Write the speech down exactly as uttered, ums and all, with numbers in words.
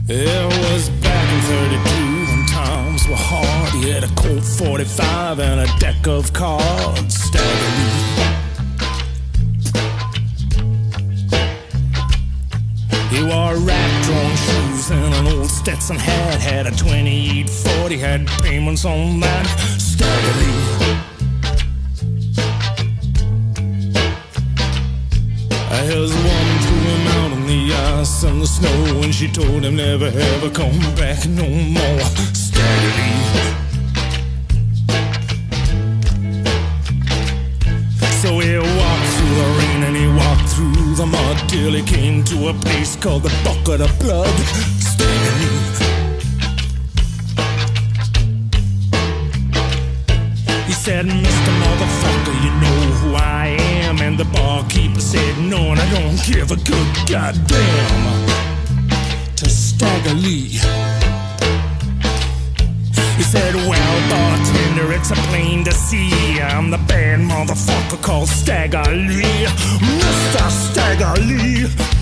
It was back in thirty-two when times were hard. He had a Colt forty-five and a deck of cards. Stagger Lee. He wore wrap-drawn shoes and an old Stetson hat. Had a twenty-eight forty, had payments on that. Stagger Lee. His woman threw him out on the ice and the snow, and she told him never ever come back no more. Stagger Lee. So he walked through the rain and he walked through the mud till he came to a place called the Bucket of Blood. Stagger Lee. He said, "Mister Motherfucker, you know who I am?" And the barkeeper said, "No, and I don't give a good goddamn." To Stagger Lee. He said, "Well, bartender, it's a plain to see I'm the bad motherfucker called Stagger Lee. Mister Stagger Lee."